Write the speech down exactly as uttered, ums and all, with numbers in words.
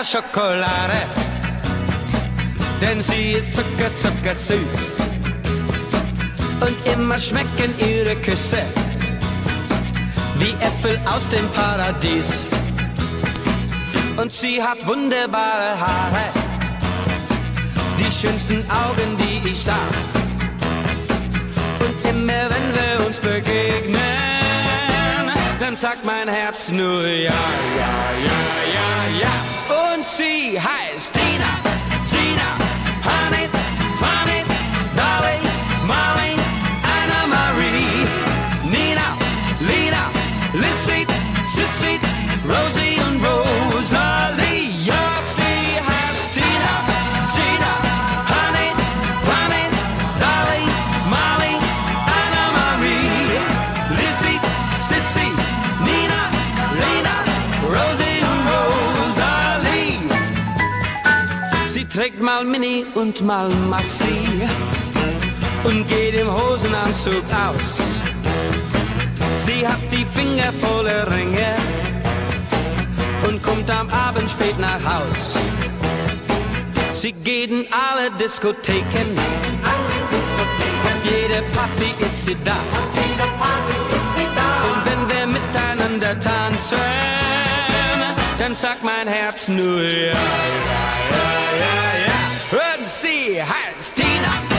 einer Schokolade, denn sie ist zucker, zucker süß. Und immer schmecken ihre Küsse wie Äpfel aus dem Paradies. Und sie hat wunderbare Haare, die schönsten Augen, die ich sah. Und immer wenn wir uns begegnen, dann sagt mein Herz nur ja, ja, ja, ja, ja. Und sie heißt Tina, Gina, Honey, Funny, Dolly, Molly, Anna Marie, Nina, Lina, Lissy, Sissy, Rosie und Rosalie. Ja, sie heißt Tina, Gina, Honey, Funny, Dolly, Molly, Anna Marie, Lissy, Sissy, Nina, Lina, Rosie und Rosalie. Sie trägt mal Mini und mal Maxi und geht im Hosenanzug aus. Sie hat die Finger voller Ringe und kommt am Abend spät nach Haus. Sie geht in alle Diskotheken, Alle Diskotheken, auf jede Party ist sie da. auf jeder Party ist sie da. Und wenn wir miteinander tanzen, dann sagt mein Herz nur ja, ja, ja, ja, ja. Und sie heißt Tina.